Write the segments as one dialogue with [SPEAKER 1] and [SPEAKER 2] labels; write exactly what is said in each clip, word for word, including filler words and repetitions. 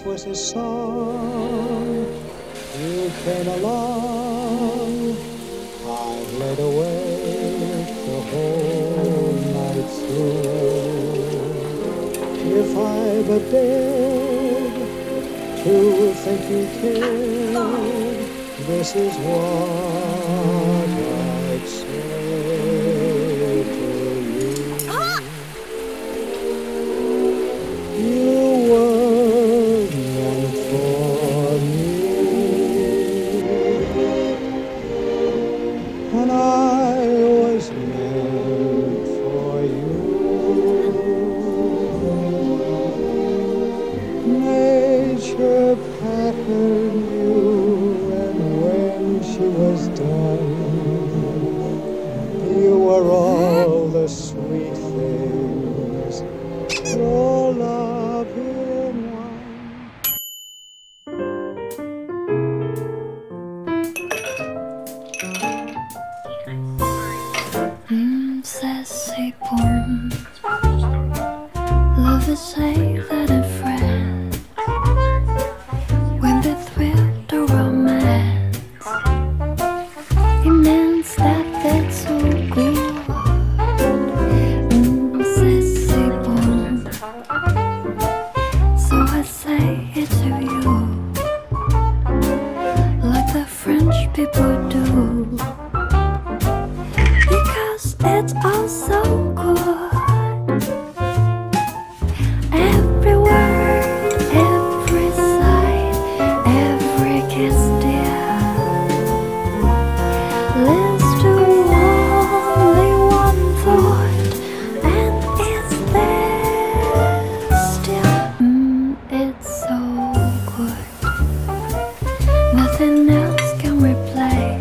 [SPEAKER 1] was a song. You came along, I laid awake the whole night through. If I but dared to think you cared, this is what I'd say to you. You were meant for me, and I was meant for you. Nature patterned you, and when she was done, you were all the sweet things, all up in one.
[SPEAKER 2] Mm, sassy boom. Lovers say that a friend when they thrill to romance, it means that they're so good. Mm, sassy boom. So I say it to you, like the French people do. Because it's all so good. Every word, every sigh, every kiss, dear, leads to only one thought, and it's there still. Mm, it's so good. Nothing else can replace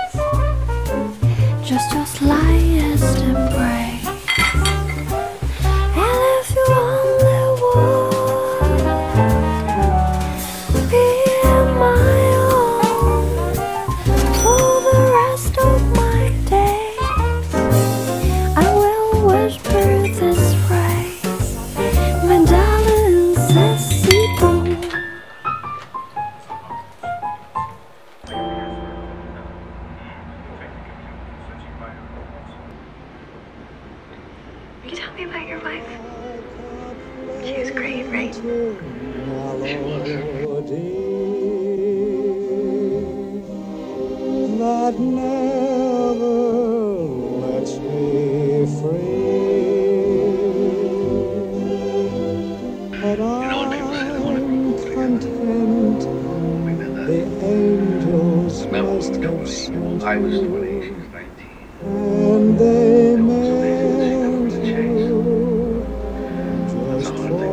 [SPEAKER 2] just your slightest embrace. And if you only would be my own for the rest of my days, I will whisper this phrase, my darling sassy boom.
[SPEAKER 3] Will you tell me about your wife? She was great, right?
[SPEAKER 1] That never lets me free, but I'm content. The angels must have sent
[SPEAKER 4] I was
[SPEAKER 1] you,
[SPEAKER 4] twenty, she was nineteen.
[SPEAKER 1] and they meant you just for me.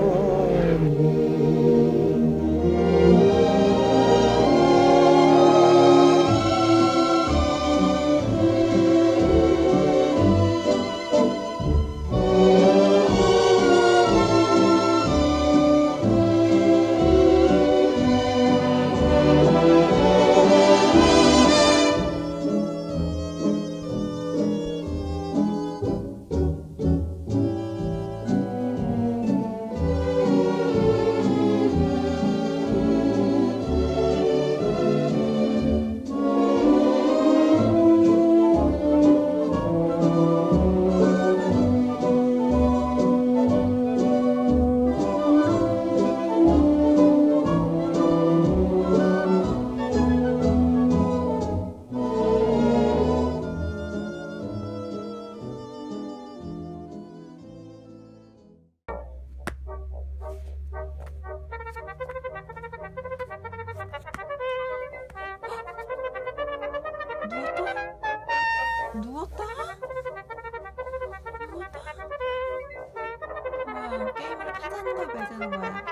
[SPEAKER 5] 누웠다? 누웠다? 누웠다? 와, 게임을 하자는 거야, 말자는 거야?